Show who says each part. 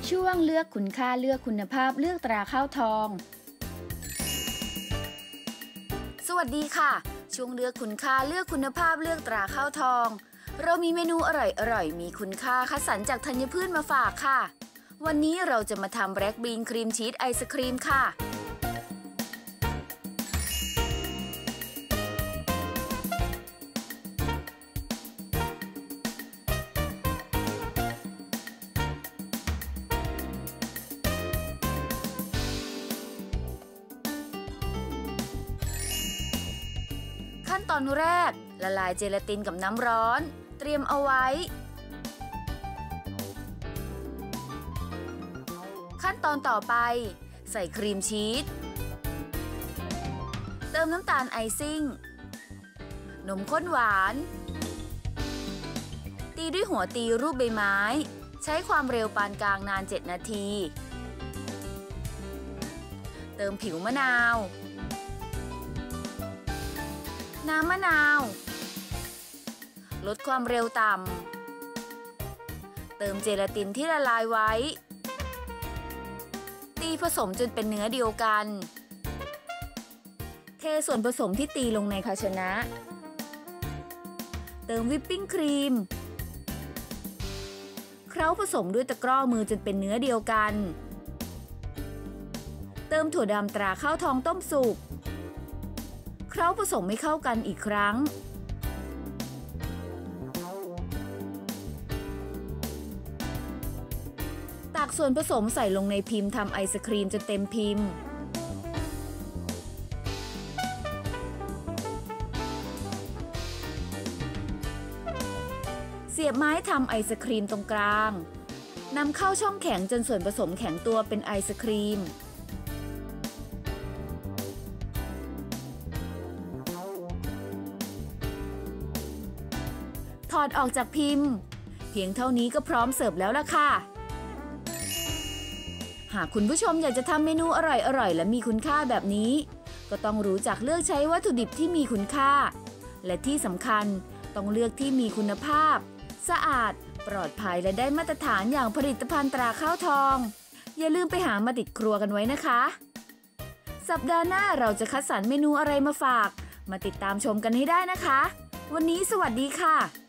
Speaker 1: ช่วงเลือกคุณค่าเลือกคุณภาพเลือกตราข้าวทองสวัสดีค่ะช่วงเลือกคุณค่าเลือกคุณภาพเลือกตราข้าวทองเรามีเมนูอร่อยมีคุณค่าคัดสรรจากธัญพืชมาฝากค่ะวันนี้เราจะมาทำแบล็คบีนครีมชีสไอศครีมค่ะขั้นตอนแรกละลายเจลาตินกับน้ำร้อนเตรียมเอาไว้ขั้นตอนต่อไปใส่ครีมชีสเติมน้ำตาลไอซิ่งนมข้นหวานตีด้วยหัวตีรูปใบไม้ใช้ความเร็วปานกลางนาน7 นาทีเติมผิวมะนาวน้ำมะนาวลดความเร็วต่ำเติมเจลาตินที่ละลายไว้ตีผสมจนเป็นเนื้อเดียวกันเทส่วนผสมที่ตีลงในภาชนะเติมวิปปิ้งครีมเคล้าผสมด้วยตะกร้อมือจนเป็นเนื้อเดียวกันเติมถั่วดำตราข้าวทองต้มสุกเคล้าผสมให้เข้ากันอีกครั้งตักส่วนผสมใส่ลงในพิมพ์ทำไอศครีมจนเต็มพิมพ์เสียบไม้ทำไอศครีมตรงกลางนำเข้าช่องแข็งจนส่วนผสมแข็งตัวเป็นไอศครีมถอดออกจากพิมพ์เพียงเท่านี้ก็พร้อมเสิร์ฟแล้วล่ะค่ะหากคุณผู้ชมอยากจะทำเมนูอร่อยและมีคุณค่าแบบนี้ก็ต้องรู้จักเลือกใช้วัตถุดิบที่มีคุณค่าและที่สำคัญต้องเลือกที่มีคุณภาพสะอาดปลอดภัยและได้มาตรฐานอย่างผลิตภัณฑ์ตราข้าวทองอย่าลืมไปหามาติดครัวกันไว้นะคะสัปดาห์หน้าเราจะคัดสรรเมนูอะไรมาฝากมาติดตามชมกันให้ได้นะคะวันนี้สวัสดีค่ะ